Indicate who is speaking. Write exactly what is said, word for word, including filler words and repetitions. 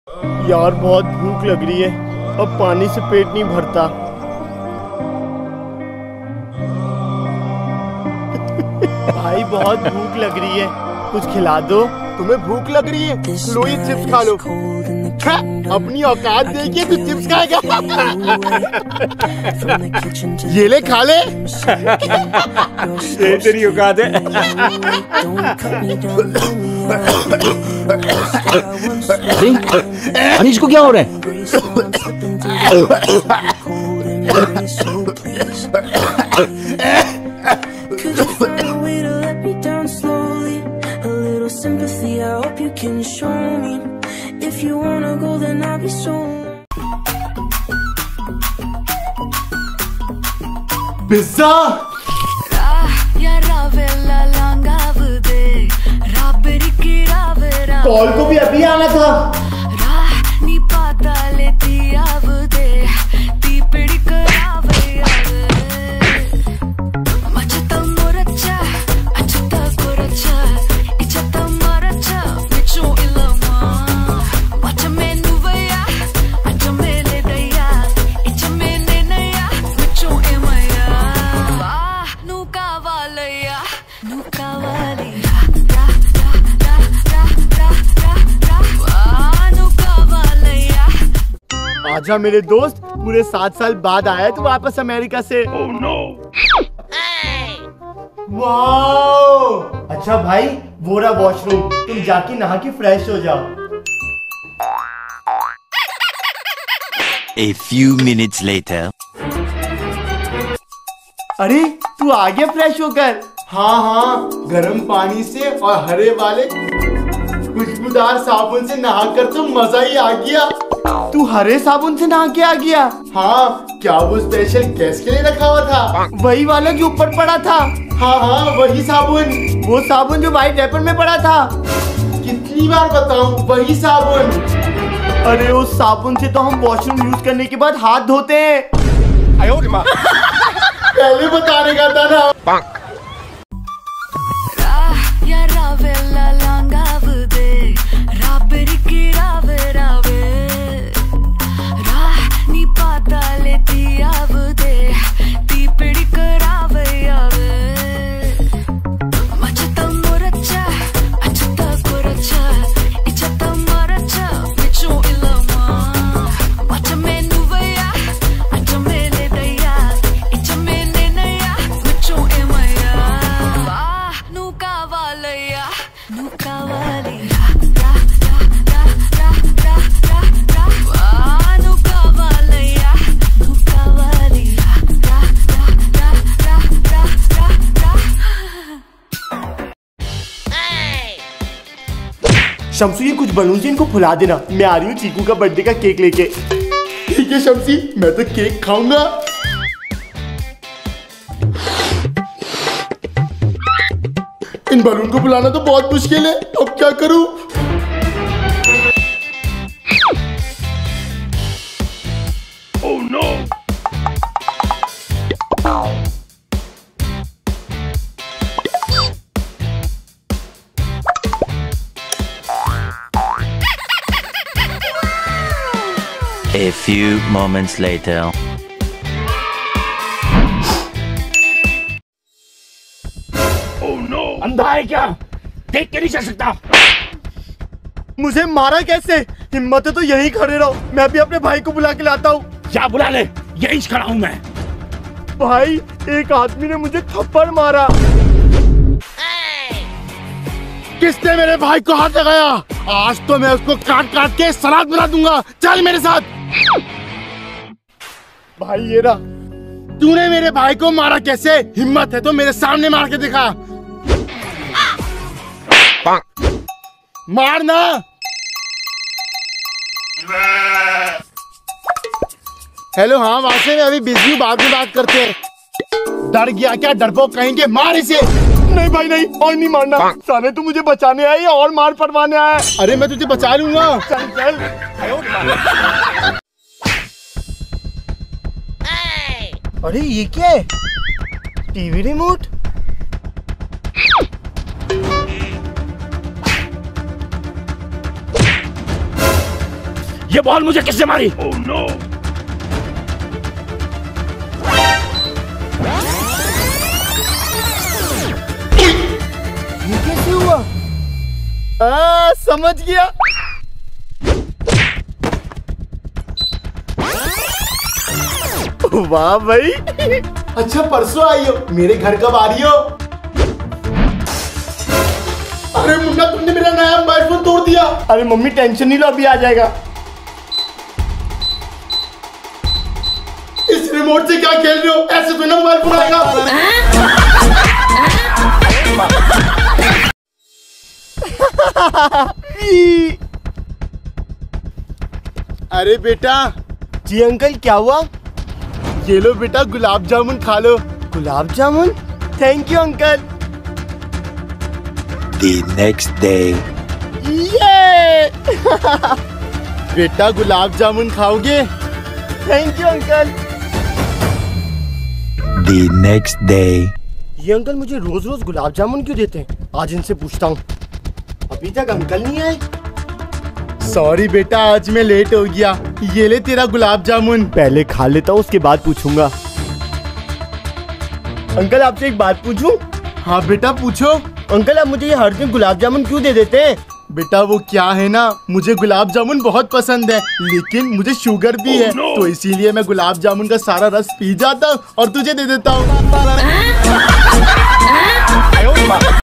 Speaker 1: यार बहुत भूख लग रही है, अब पानी से पेट नहीं भरता। भाई बहुत भूख लग रही है, कुछ खिला दो। तुम्हें भूख लग रही है? लो ये चिप्स खा लो। हा, अपनी औकात देखिए, तू चिप्स खाएगा। ये ले खा ले।
Speaker 2: ये तेरी औकात है।
Speaker 3: अनीश को क्या हो रहा है?
Speaker 1: पिज्जा कॉल को भी अभी आना था। आजा मेरे दोस्त, पूरे सात साल बाद आया तू वापस अमेरिका से।
Speaker 2: oh, no.
Speaker 1: वाओ! अच्छा भाई, वो रहा वॉशरूम, तुम जाके नहा के फ्रेश हो जाओ।
Speaker 4: A few minutes later.
Speaker 1: अरे तू आ गया फ्रेश होकर? हाँ हाँ, गर्म पानी से और हरे वाले खुशबूदार साबुन से नहाकर तो मजा ही आ गया। तू हरे साबुन से नहा के आ गया? हाँ, क्या वो स्पेशल गेस्ट के लिए रखा हुआ था? वही वाला जो ऊपर पड़ा था? हाँ हाँ, वही साबुन। वो साबुन जो व्हाइट रैपर में पड़ा था। कितनी बार बताऊं, वही साबुन। अरे उस साबुन से तो हम वॉशरूम यूज करने के बाद हाथ धोते हैं। पहले बताने का था ना। शम्सी, ये कुछ बलून से इनको फुला देना, मैं आ रही हूँ चीकू का बर्थडे का केक लेके। ठीक है शम्सी, मैं तो केक खाऊंगा। इन बलून को फुलाना तो बहुत मुश्किल है, अब क्या करूँ?
Speaker 2: oh, no.
Speaker 4: A few moments later.
Speaker 2: oh, no. अंधा है क्या? देख के नहीं चल सकता?
Speaker 1: मुझे मारा कैसे? हिम्मत है तो यहीं खड़े रहो, मैं भी अपने भाई को बुला के लाता हूँ।
Speaker 2: क्या बुला ले, यहीं खड़ा हूँ मैं।
Speaker 1: भाई, एक आदमी ने मुझे थप्पड़ मारा।
Speaker 2: किसने मेरे भाई को हाथ लगाया? आज तो मैं उसको काट काट के सलाद बना दूंगा। चल मेरे साथ।
Speaker 1: भाई ये रहा।
Speaker 2: तूने मेरे भाई को मारा कैसे? हिम्मत है तो मेरे सामने मार के दिखा। मारना। हेलो, हाँ वहां से मैं अभी बिजी हूँ, बाद में बात करते हैं। डर गया क्या? डरपोक कहेंगे, मार इसे।
Speaker 1: नहीं भाई नहीं, और नहीं मारना। साले तू मुझे बचाने आया या और मार पड़वाने आया?
Speaker 2: अरे मैं तुझे बचा लूंगा।
Speaker 1: चल चल। अरे ये क्या है? TV remote?
Speaker 2: ये बॉल मुझे किसने मारी? oh, no.
Speaker 1: ये कैसे हुआ? आ, समझ गया। वाह भाई। अच्छा परसों आई हो, मेरे घर कब आ रही हो? अरे मुन्ना तुमने मेरा नया मोबाइल फोन तोड़ दिया। अरे मम्मी टेंशन नहीं लो, अभी आ जाएगा। इस रिमोट से क्या खेल रहे हो? ऐसे तो ना मोबाइल फोन आएगा। अरे बेटा। जी अंकल क्या हुआ? ये लो बेटा गुलाब जामुन खा लो। Gulab jamun? Thank you uncle.
Speaker 4: The next day.
Speaker 1: ये बेटा गुलाब जामुन खाओगे? Thank you uncle.
Speaker 4: The next day.
Speaker 1: ये अंकल मुझे रोज रोज गुलाब जामुन क्यों देते हैं? आज इनसे पूछता हूँ। अभी तक अंकल नहीं आए। सॉरी बेटा, आज मैं लेट हो गया। ये ले तेरा गुलाब जामुन। पहले खा लेता हूँ, उसके बाद पूछूंगा। अंकल आपसे एक बात पूछूं? हाँ बेटा पूछो। अंकल आप मुझे ये हर दिन गुलाब जामुन क्यों दे देते हैं? बेटा वो क्या है ना, मुझे गुलाब जामुन बहुत पसंद है, लेकिन मुझे शुगर भी है, तो इसीलिए मैं गुलाब जामुन का सारा रस पी जाता हूँ और तुझे दे देता हूँ।